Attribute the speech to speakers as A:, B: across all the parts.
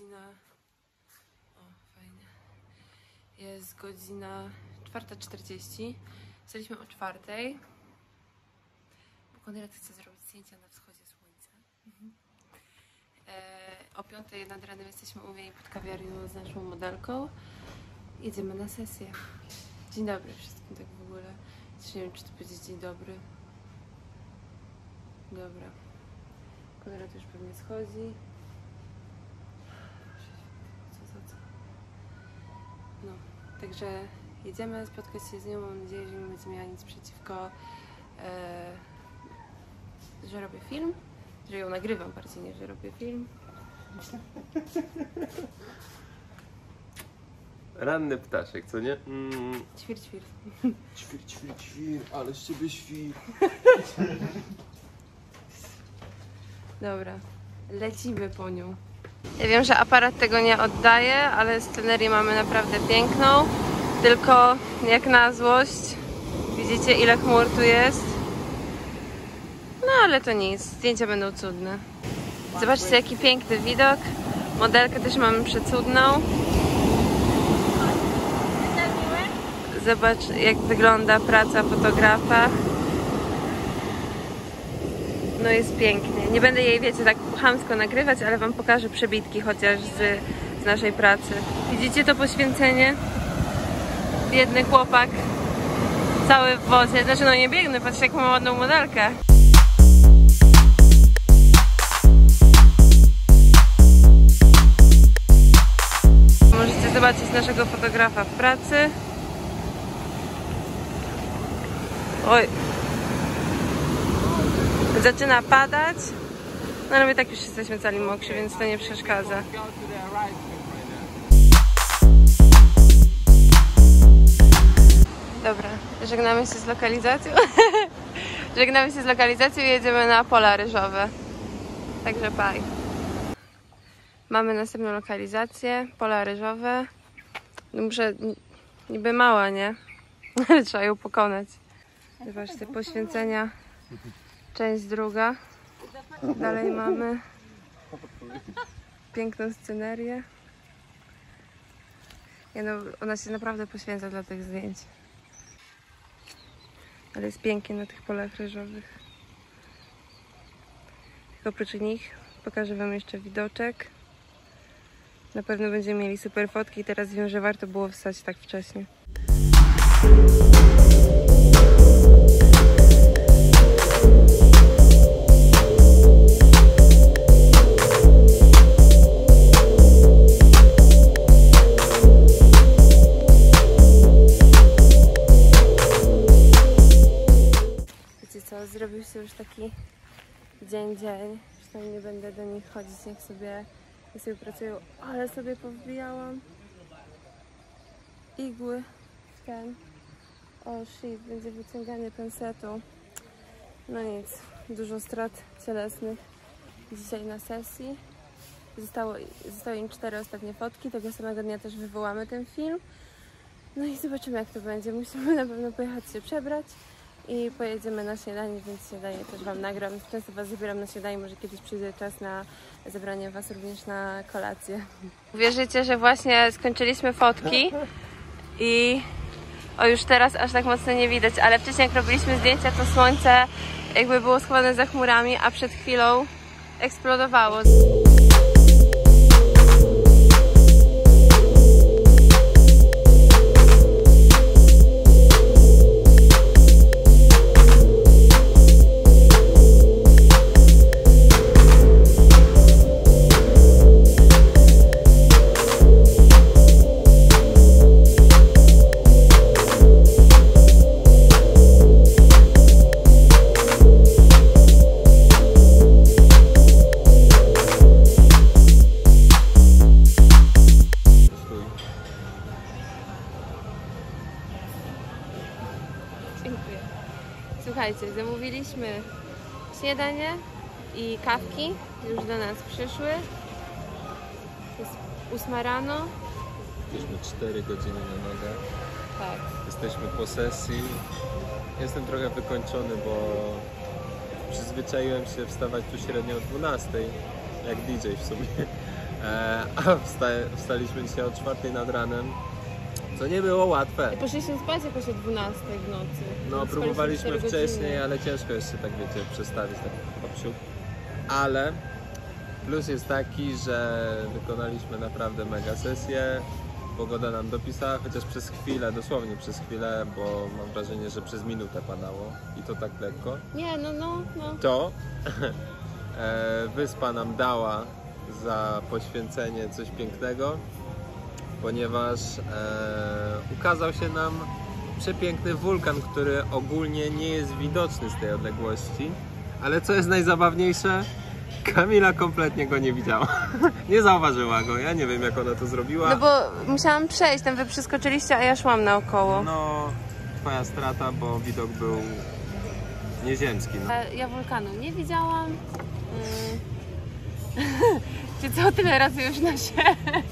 A: godzina... O, fajnie. Jest godzina 4:40. Staliśmy o 4:00. Bo Konrad chce zrobić zdjęcia na wschodzie słońca. O 5:00 nad ranem jesteśmy umówieni pod kawiarnią z naszą modelką. Jedziemy na sesję. Dzień dobry wszystkim, tak w ogóle. Nie wiem, czy to powiedzieć dzień dobry. Dobra. Konrad już pewnie schodzi. Co? No, także jedziemy spotkać się z nią. Mam nadzieję, że nie będzie miała nic przeciwko, że robię film. Że ją nagrywam bardziej niż że robię film.
B: Ranny ptaszek, co nie?
A: Ćwir.
B: Ćwir, ale z ciebie świr.
A: Dobra, lecimy po nią. Ja wiem, że aparat tego nie oddaje, ale scenerię mamy naprawdę piękną. Tylko jak na złość, widzicie ile chmur tu jest? No ale to nic, zdjęcia będą cudne. Zobaczcie jaki piękny widok. Modelkę też mamy przecudną. Zobacz jak wygląda praca fotografa. No jest pięknie. Nie będę jej, wiecie, tak chamsko nagrywać, ale wam pokażę przebitki chociaż z naszej pracy. Widzicie to poświęcenie? Biedny chłopak. Cały w wodzie. Znaczy no nie biegnę, patrzcie jaką ma ładną modelkę. Możecie zobaczyć naszego fotografa w pracy. Oj. Zaczyna padać, no ale my tak już jesteśmy cali mokrzy, więc to nie przeszkadza. Dobra, żegnamy się z lokalizacją. Żegnamy się z lokalizacją i jedziemy na pola ryżowe. Także bye. Mamy następną lokalizację, pola ryżowe. No muszę, niby mała, nie? Ale trzeba ją pokonać. Zobaczcie, poświęcenia. Część druga. Dalej mamy piękną scenerię. No, ona się naprawdę poświęca dla tych zdjęć. Ale jest pięknie na tych polach ryżowych. Oprócz nich pokażę wam jeszcze widoczek. Na pewno będziemy mieli super fotki. Teraz wiem, że warto było wstać tak wcześnie. Zrobił się już taki dzień. Przynajmniej nie będę do nich chodzić, niech sobie pracują. Ale sobie powbijałam igły w ten. O shit, będzie wyciąganie pensetu. No nic, dużo strat cielesnych dzisiaj na sesji. Zostały im 4 ostatnie fotki, tego samego dnia też wywołamy ten film. No i zobaczymy jak to będzie. Musimy na pewno pojechać się przebrać. I pojedziemy na śniadanie, więc śniadanie też wam nagram. Często was zabieram na śniadanie, może kiedyś przyjdzie czas na zabranie was również na kolację. Wierzycie, że właśnie skończyliśmy fotki i już teraz aż tak mocno nie widać, ale wcześniej jak robiliśmy zdjęcia, to słońce jakby było schowane za chmurami, a przed chwilą eksplodowało. Dziękuję. Słuchajcie, zamówiliśmy śniadanie i kawki. Już do nas przyszły. Jest 8 rano.
B: Jesteśmy 4 godziny na nogach.
A: Tak.
B: Jesteśmy po sesji. Jestem trochę wykończony, bo przyzwyczaiłem się wstawać tu średnio o 12, jak DJ w sumie. A wstaliśmy dzisiaj o 4 nad ranem, co nie było łatwe.
A: I poszliśmy spać jakoś o 12 w nocy.
B: No próbowaliśmy wcześniej, ale ciężko jeszcze tak wiecie przestawić tak popsiu. Ale plus jest taki, że wykonaliśmy naprawdę mega sesję. Pogoda nam dopisała, chociaż przez chwilę, dosłownie przez chwilę, bo mam wrażenie, że przez minutę padało i to tak lekko.
A: Nie, no.
B: To wyspa nam dała za poświęcenie coś pięknego, ponieważ ukazał się nam przepiękny wulkan, który ogólnie nie jest widoczny z tej odległości, ale co jest najzabawniejsze, Kamila kompletnie go nie widziała. Nie zauważyła go, ja nie wiem jak ona to zrobiła.
A: No bo musiałam przejść, tam wy przeskoczyliście, a ja szłam naokoło.
B: No, twoja strata, bo widok był nieziemski. No.
A: Ja wulkanu nie widziałam. Czy co, tyle razy już nam się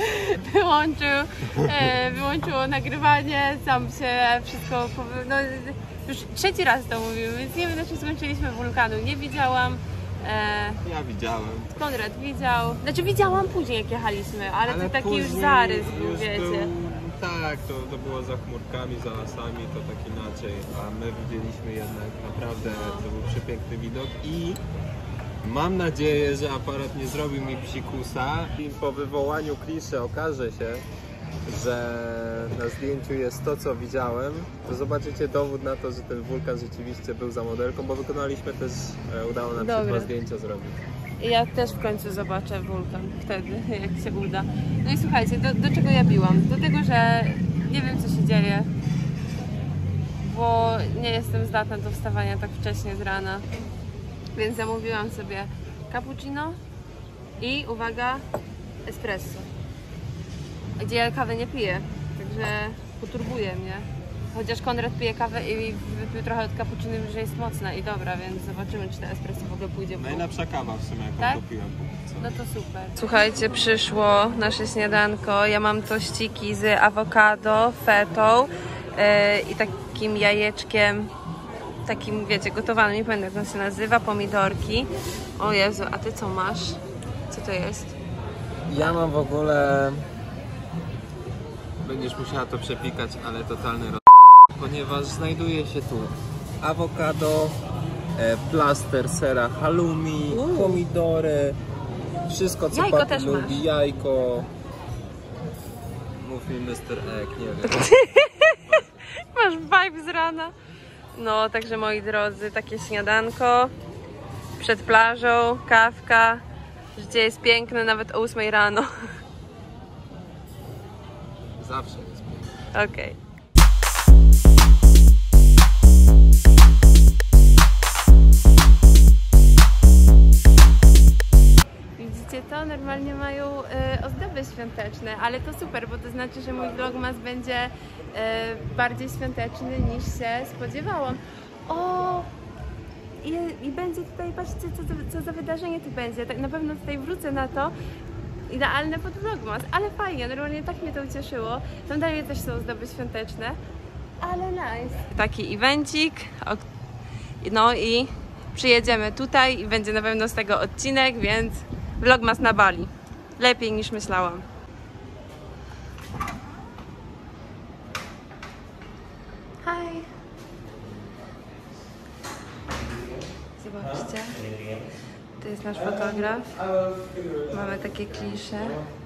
A: wyłączyło nagrywanie, sam się wszystko, no już 3. raz to mówimy, więc nie wiem, dlaczego skończyliśmy wulkanu, nie widziałam.
B: Ja widziałem.
A: Konrad widział, znaczy widziałam później jak jechaliśmy, ale to taki już zarys był, wiecie.
B: Tak, to było za chmurkami, za lasami, to tak inaczej, a my widzieliśmy jednak naprawdę, to był przepiękny widok i mam nadzieję, że aparat nie zrobił mi psikusa i po wywołaniu kliszy okaże się, że na zdjęciu jest to, co widziałem, to zobaczycie dowód na to, że ten wulkan rzeczywiście był za modelką, bo wykonaliśmy też, udało nam się 2 zdjęcia zrobić.
A: Ja też w końcu zobaczę wulkan wtedy, jak się uda. No i słuchajcie, do czego ja biłam? Do tego, że nie wiem, co się dzieje, bo nie jestem zdatna do wstawania tak wcześnie z rana, więc zamówiłam sobie cappuccino i, uwaga, espresso, gdzie ja kawy nie piję, także poturbuje mnie. Chociaż Konrad pije kawę i wypił trochę od cappuccino, że jest mocna i dobra, więc zobaczymy, czy ta espresso w ogóle pójdzie.
B: Najlepsza kawa w sumie, jaką
A: tak?
B: kupiłem.
A: No to super. Słuchajcie, przyszło nasze śniadanko. Ja mam tościki z awokado, fetą i takim jajeczkiem, takim, wiecie, gotowanym, nie pamiętam jak on się nazywa, pomidorki. O Jezu, a ty co masz? Co to jest?
B: Ja mam w ogóle... Będziesz musiała to przepikać, ale totalny ponieważ znajduje się tu awokado, plaster sera halloumi, pomidory, wszystko co
A: Jajko
B: papi
A: też
B: lubi,
A: masz.
B: jajko. Mów mi Mr. Egg, nie wiem.
A: Masz vibe z rana. No, także moi drodzy, takie śniadanko przed plażą, kawka. Życie jest piękne nawet o 8 rano.
B: Zawsze jest piękne.
A: Okej. Widzicie to? Normalnie mają ozdoby świąteczne, ale to super, bo to znaczy, że mój vlogmas będzie bardziej świąteczny niż się spodziewałam. O! I będzie tutaj, patrzcie co za wydarzenie tu będzie. Tak na pewno tutaj wrócę na to. Idealne pod vlogmas, ale fajnie, normalnie tak mnie to ucieszyło. Tam dalej też są ozdoby świąteczne, ale nice. Taki evencik, no i przyjedziemy tutaj i będzie na pewno z tego odcinek, więc vlogmas na Bali. Lepiej niż myślałam. Hi! Zobaczcie. To jest nasz fotograf. Mamy takie klisze.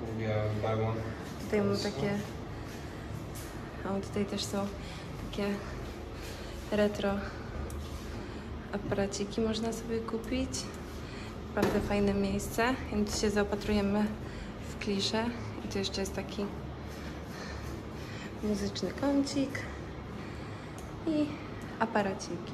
A: Tutaj mamy takie... O, tutaj też są takie retro aparaciki. Można sobie kupić. Naprawdę fajne miejsce. Więc się zaopatrujemy w klisze. I tu jeszcze jest taki muzyczny kącik. I aparaciki.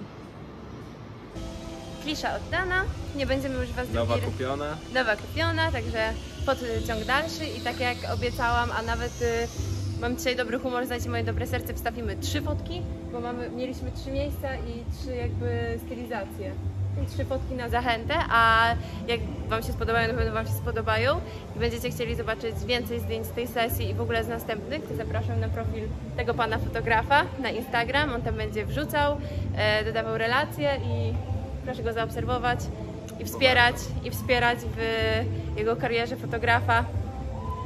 A: Klisza oddana, nie będziemy już Was
B: Nowa kupiona.
A: Nowa kupiona, także podciąg dalszy i tak jak obiecałam, a nawet mam dzisiaj dobry humor, znajdzie moje dobre serce, wstawimy 3 fotki, bo mieliśmy 3 miejsca i 3 jakby stylizacje. I 3 fotki na zachętę, a jak Wam się spodobają, na pewno Wam się spodobają i będziecie chcieli zobaczyć więcej zdjęć z tej sesji i w ogóle z następnych, to zapraszam na profil tego pana fotografa na Instagram, on tam będzie wrzucał, dodawał relacje i proszę go zaobserwować i wspierać w jego karierze fotografa.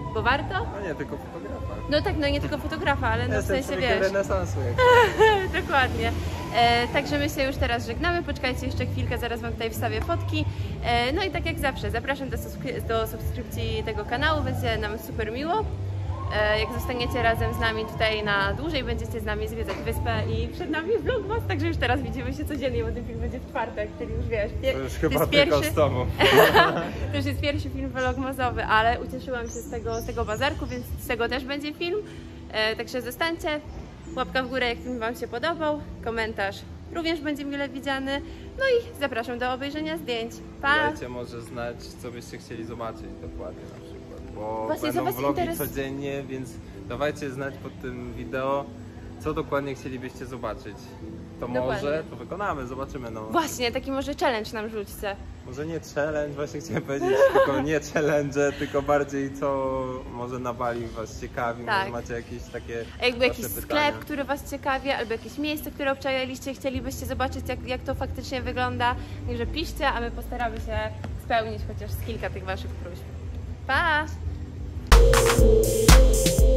A: Bo warto?
B: No nie, tylko fotografa.
A: No tak, no nie tylko fotografa, ale no w sensie wiesz.
B: Renesansu, jak
A: Dokładnie. Także my się już teraz żegnamy, poczekajcie jeszcze chwilkę, zaraz wam tutaj wstawię fotki. No i tak jak zawsze, zapraszam do subskrypcji tego kanału, będzie nam super miło. Jak zostaniecie razem z nami tutaj na dłużej, będziecie z nami zwiedzać wyspę i przed nami vlogmas, także już teraz widzimy się codziennie, bo ten film będzie w czwartek, czyli już wiesz,
B: to już chyba tylko z tobą.
A: To już jest pierwszy film vlogmasowy, ale ucieszyłam się z tego bazarku, więc z tego też będzie film. Także zostańcie, łapka w górę, jak film wam się podobał, komentarz również będzie mile widziany. No i zapraszam do obejrzenia zdjęć. Pa!
B: Dajcie może znać, co byście chcieli zobaczyć dokładnie na przykład, bo
A: Właśnie,
B: będą vlogi
A: interes...
B: codziennie, więc dawajcie znać pod tym wideo, co dokładnie chcielibyście zobaczyć. To
A: Dokładnie.
B: może, to wykonamy, zobaczymy. No.
A: Właśnie, taki może challenge nam rzućcie.
B: Może nie challenge, właśnie chciałem powiedzieć, tylko nie challenge, tylko bardziej co może na Bali was ciekawi,
A: Tak.
B: może macie jakieś takie
A: Jakby jakiś
B: pytania.
A: sklep, który was ciekawi, albo jakieś miejsce, które obczajaliście, chcielibyście zobaczyć, jak to faktycznie wygląda. Także piszcie, a my postaramy się spełnić chociaż z kilka tych waszych próśb. Pa!